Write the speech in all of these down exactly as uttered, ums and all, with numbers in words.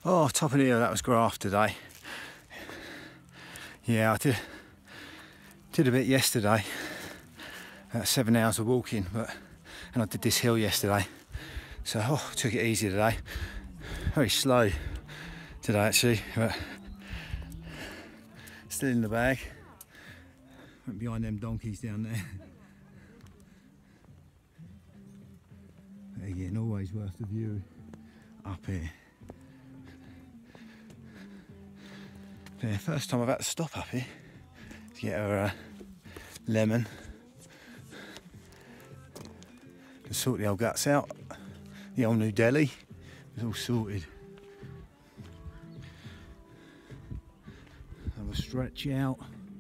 Oh, top of the hill, that was graft today. Yeah, I did, did a bit yesterday. About seven hours of walking, but and I did this hill yesterday. So, oh, took it easy today. Very slow today actually, but still in the bag. Went behind them donkeys down there. But again, always worth the view up here. Yeah, first time I've had to stop up here to get her uh, lemon to sort the old guts out. The old New Delhi is all sorted. Have a stretch out.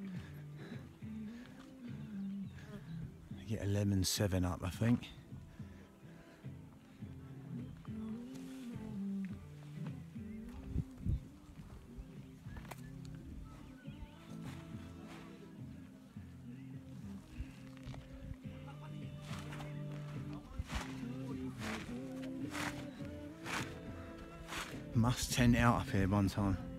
Get a lemon seven up, I think. Must tent out up here one time.